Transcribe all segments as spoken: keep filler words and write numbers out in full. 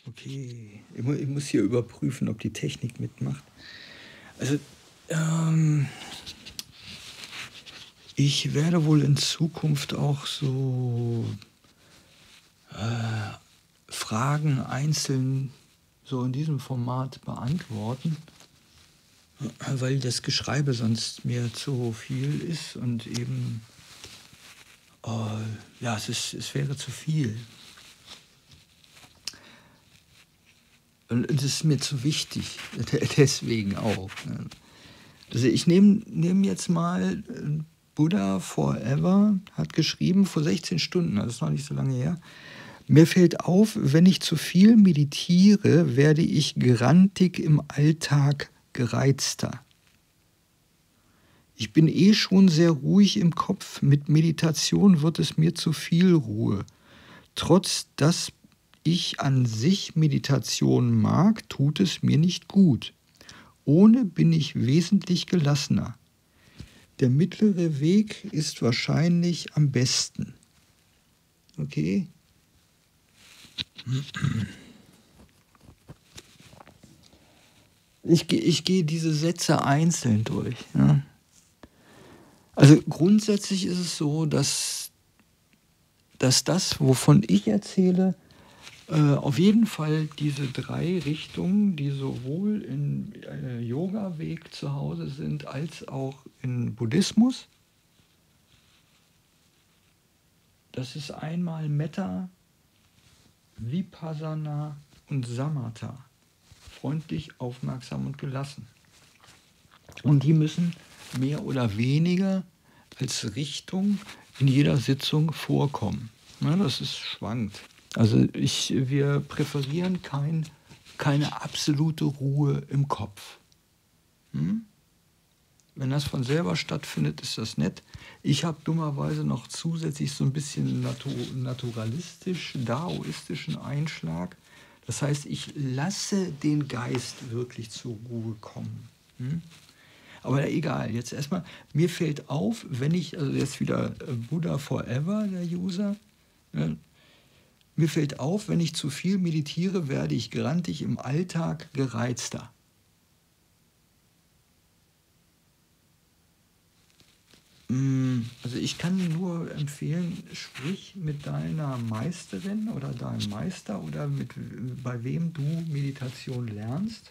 Okay, ich, mu ich muss hier überprüfen, ob die Technik mitmacht. Also, ähm, ich werde wohl in Zukunft auch so äh, Fragen einzeln so in diesem Format beantworten, weil das Geschreibe sonst mir zu viel ist und eben, äh, ja, es ist, es wäre zu viel. Und es ist mir zu wichtig, deswegen auch. Ne? Also ich nehme nehm jetzt mal äh, Buddha Forever, hat geschrieben vor sechzehn Stunden, das ist noch nicht so lange her. Mir fällt auf, wenn ich zu viel meditiere, werde ich grantig im Alltag gereizter. Ich bin eh schon sehr ruhig im Kopf, mit Meditation wird es mir zu viel Ruhe. Trotz dass ich an sich Meditation mag, tut es mir nicht gut. Ohne bin ich wesentlich gelassener. Der mittlere Weg ist wahrscheinlich am besten. Okay? Ich, ich gehe diese Sätze einzeln durch. Ja? Also grundsätzlich ist es so, dass, dass das, wovon ich erzähle, äh, auf jeden Fall diese drei Richtungen, die sowohl im äh, Yoga-Weg zu Hause sind, als auch im Buddhismus. Das ist einmal Metta, Vipassana und Samatha. Freundlich, aufmerksam und gelassen. Und die müssen mehr oder weniger als Richtung in jeder Sitzung vorkommen. Ja, das ist schwankt. Also ich, wir präferieren kein, keine absolute Ruhe im Kopf. Hm? Wenn das von selber stattfindet, ist das nett. Ich habe dummerweise noch zusätzlich so ein bisschen natu naturalistisch, daoistischen Einschlag. Das heißt, ich lasse den Geist wirklich zur Ruhe kommen. Hm? Aber egal, jetzt erstmal, mir fällt auf, wenn ich, also jetzt wieder Buddha Forever, der User, ne, mir fällt auf, wenn ich zu viel meditiere, werde ich grantig im Alltag gereizter. Also ich kann nur empfehlen, sprich mit deiner Meisterin oder deinem Meister oder mit, bei wem du Meditation lernst.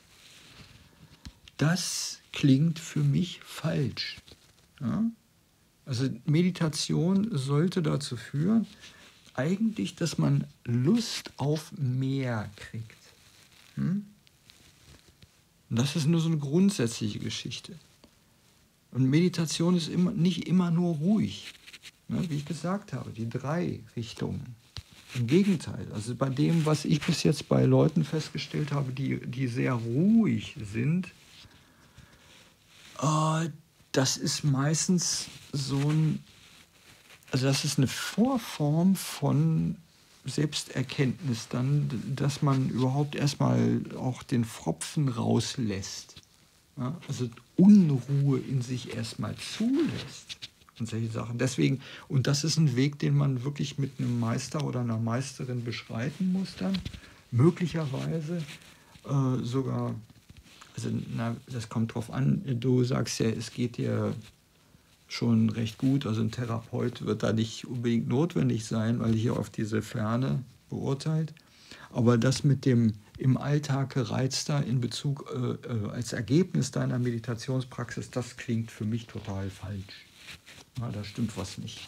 Das klingt für mich falsch. Ja? Also Meditation sollte dazu führen, eigentlich, dass man Lust auf mehr kriegt. Hm? Und das ist nur so eine grundsätzliche Geschichte. Und Meditation ist immer, nicht immer nur ruhig, ne, wie ich gesagt habe, die drei Richtungen. Im Gegenteil, also bei dem, was ich bis jetzt bei Leuten festgestellt habe, die, die sehr ruhig sind, äh, das ist meistens so ein, also das ist eine Vorform von Selbsterkenntnis dann, dass man überhaupt erstmal auch den Pfropfen rauslässt. Ja, also Unruhe in sich erstmal zulässt und solche Sachen. Deswegen, und das ist ein Weg, den man wirklich mit einem Meister oder einer Meisterin beschreiten muss dann. Möglicherweise äh, sogar, also na, das kommt drauf an, du sagst ja, es geht dir schon recht gut, also ein Therapeut wird da nicht unbedingt notwendig sein, weil hier auf diese Ferne beurteilt. Aber das mit dem im Alltag gereizter in Bezug äh, äh, als Ergebnis deiner Meditationspraxis, das klingt für mich total falsch. Ja, da stimmt was nicht.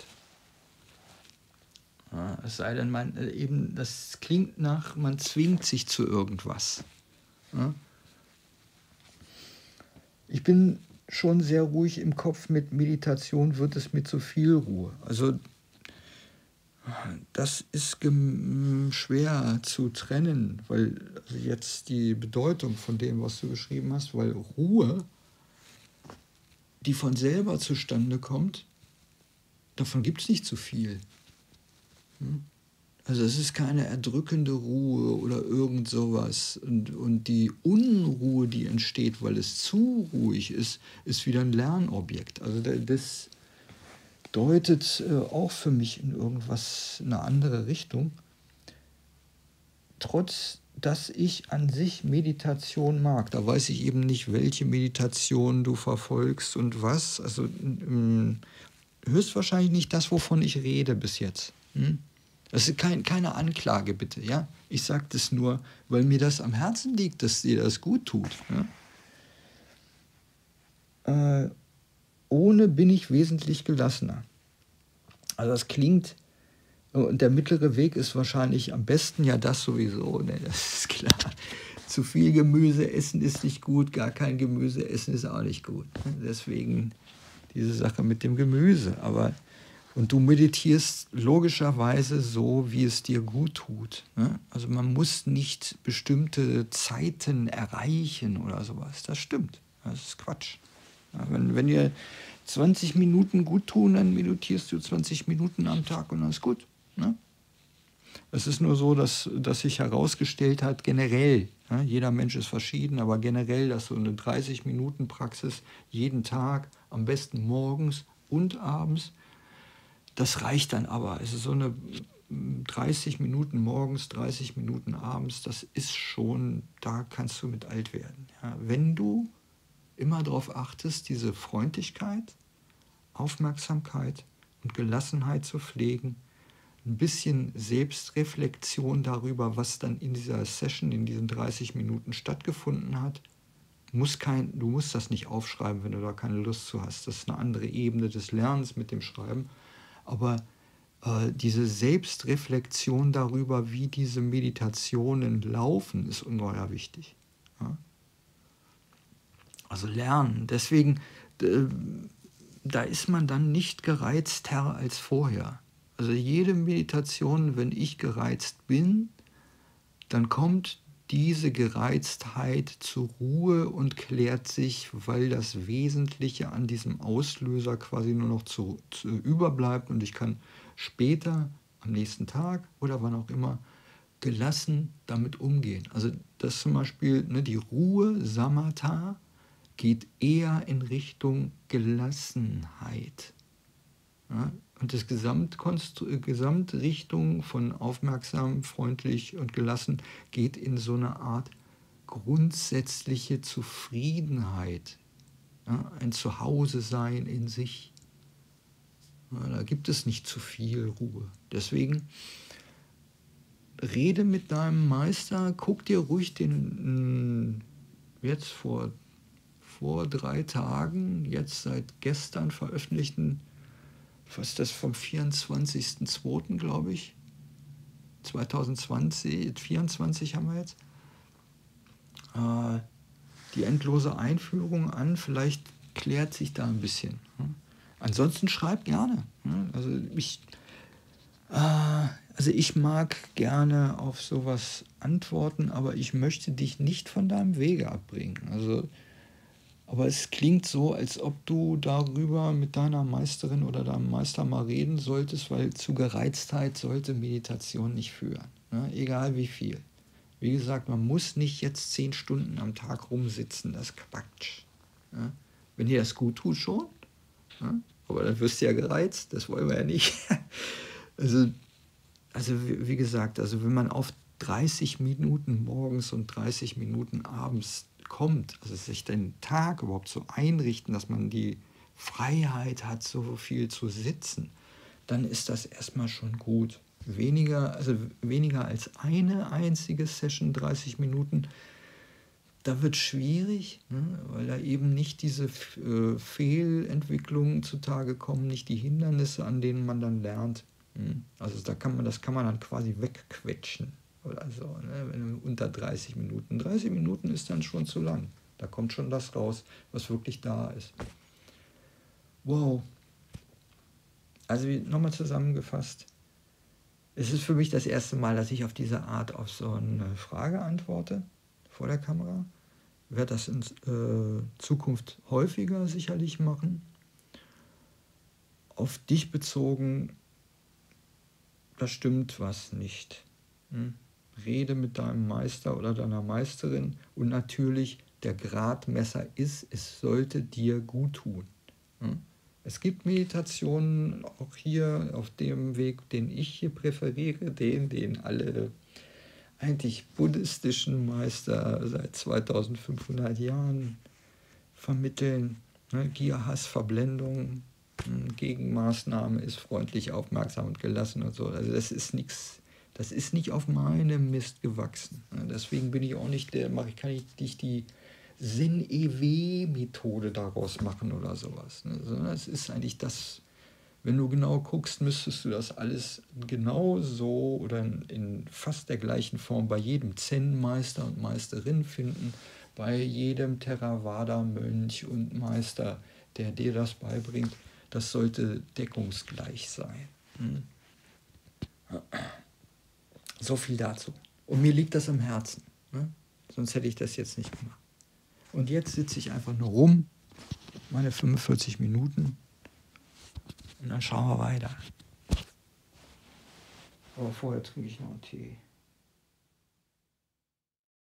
Ja, es sei denn, man, äh, eben, das klingt nach, man zwingt sich zu irgendwas. Ja? Ich bin schon sehr ruhig im Kopf, mit Meditation wird es mir zu viel Ruhe. Also das ist schwer zu trennen, weil also jetzt die Bedeutung von dem, was du beschrieben hast, weil Ruhe, die von selber zustande kommt, davon gibt es nicht zu viel. Also es ist keine erdrückende Ruhe oder irgend sowas. Und, und die Unruhe, die entsteht, weil es zu ruhig ist, ist wieder ein Lernobjekt. Also das deutet äh, auch für mich in irgendwas, eine andere Richtung. Trotz dass ich an sich Meditation mag. Da weiß ich eben nicht, welche Meditation du verfolgst und was. Also ähm, höchstwahrscheinlich nicht das, wovon ich rede bis jetzt. Hm? Das ist kein, keine Anklage, bitte. Ja? Ich sage das nur, weil mir das am Herzen liegt, dass dir das gut tut. Ja? Äh, ohne bin ich wesentlich gelassener. Also das klingt, und der mittlere Weg ist wahrscheinlich am besten, ja das sowieso, ne, das ist klar. Zu viel Gemüse essen ist nicht gut, gar kein Gemüse essen ist auch nicht gut. Deswegen diese Sache mit dem Gemüse. Aber, und du meditierst logischerweise so, wie es dir gut tut. Ne? Also man muss nicht bestimmte Zeiten erreichen oder sowas. Das stimmt. Das ist Quatsch. Ja, wenn, wenn dir zwanzig Minuten gut tun, dann meditierst du zwanzig Minuten am Tag und dann ist gut. Ne? Es ist nur so, dass, dass sich herausgestellt hat, generell, ja, jeder Mensch ist verschieden, aber generell, dass so eine dreißig-Minuten-Praxis jeden Tag, am besten morgens und abends, das reicht dann aber. Es ist so eine dreißig Minuten morgens, dreißig Minuten abends, das ist schon, da kannst du mit alt werden. Ja, wenn du immer darauf achtest, diese Freundlichkeit, Aufmerksamkeit und Gelassenheit zu pflegen, ein bisschen Selbstreflexion darüber, was dann in dieser Session, in diesen dreißig Minuten stattgefunden hat. Muss kein, du musst das nicht aufschreiben, wenn du da keine Lust zu hast. Das ist eine andere Ebene des Lernens mit dem Schreiben. Aber äh, diese Selbstreflexion darüber, wie diese Meditationen laufen, ist ungeheuer wichtig. Ja? Also lernen. Deswegen, äh, da ist man dann nicht gereizter als vorher. Also jede Meditation, wenn ich gereizt bin, dann kommt diese Gereiztheit zur Ruhe und klärt sich, weil das Wesentliche an diesem Auslöser quasi nur noch zu, zu überbleibt und ich kann später, am nächsten Tag oder wann auch immer, gelassen damit umgehen. Also das zum Beispiel, ne, die Ruhe, Samatha, geht eher in Richtung Gelassenheit. Ja? Und das Gesamtkonstru- Gesamtrichtung von aufmerksam, freundlich und gelassen geht in so eine Art grundsätzliche Zufriedenheit, ja? Ein Zuhause-Sein in sich. Ja, da gibt es nicht zu viel Ruhe. Deswegen rede mit deinem Meister, guck dir ruhig den jetzt vor, vor drei Tagen, jetzt seit gestern veröffentlichten, was ist das, vom vierundzwanzigsten zweiten glaube ich, zwanzig zwanzig, vierundzwanzig haben wir jetzt, äh, die endlose Einführung an, vielleicht klärt sich da ein bisschen. Hm? Ansonsten schreib gerne. Hm? Also ich, äh, also ich mag gerne auf sowas antworten, aber ich möchte dich nicht von deinem Wege abbringen. Also aber es klingt so, als ob du darüber mit deiner Meisterin oder deinem Meister mal reden solltest, weil zu Gereiztheit sollte Meditation nicht führen. Ne? Egal wie viel. Wie gesagt, man muss nicht jetzt zehn Stunden am Tag rumsitzen. Das ist Quatsch. Ne? Wenn dir das gut tut, schon. Ne? Aber dann wirst du ja gereizt. Das wollen wir ja nicht. also, also wie, wie gesagt, also wenn man auf dreißig Minuten morgens und dreißig Minuten abends kommt, also sich den Tag überhaupt so einrichten, dass man die Freiheit hat, so viel zu sitzen, dann ist das erstmal schon gut. Weniger, also weniger als eine einzige Session, dreißig Minuten, da wird schwierig, ne, weil da eben nicht diese äh, Fehlentwicklungen zutage kommen, nicht die Hindernisse, an denen man dann lernt. Hm. Also da kann man, das kann man dann quasi wegquetschen. Oder so, ne? Wenn unter dreißig Minuten. dreißig Minuten ist dann schon zu lang. Da kommt schon das raus, was wirklich da ist. Wow. Also nochmal zusammengefasst. Es ist für mich das erste Mal, dass ich auf diese Art auf so eine Frage antworte vor der Kamera. Ich werde das in äh, Zukunft häufiger sicherlich machen. Auf dich bezogen, da stimmt was nicht. Hm? Rede mit deinem Meister oder deiner Meisterin und natürlich der Gradmesser ist, es sollte dir gut tun. Es gibt Meditationen auch hier auf dem Weg, den ich hier präferiere, den, den alle eigentlich buddhistischen Meister seit zweitausendfünfhundert Jahren vermitteln. Ne? Gier, Hass, Verblendung, Gegenmaßnahme ist freundlich, aufmerksam und gelassen und so. Also das ist nichts, das ist nicht auf meinem Mist gewachsen. Ne? Deswegen bin ich auch nicht der, mache ich, kann ich nicht die Zen-E W-Methode daraus machen oder sowas. Ne? Sondern es ist eigentlich das, wenn du genau guckst, müsstest du das alles genau so oder in, in fast der gleichen Form bei jedem Zen-Meister und Meisterin finden, bei jedem Theravada-Mönch und Meister, der dir das beibringt. Das sollte deckungsgleich sein. Hm? So viel dazu. Und mir liegt das am Herzen. Ne? Sonst hätte ich das jetzt nicht gemacht. Und jetzt sitze ich einfach nur rum, meine fünfundvierzig Minuten, und dann schauen wir weiter. Aber vorher trinke ich noch einen Tee.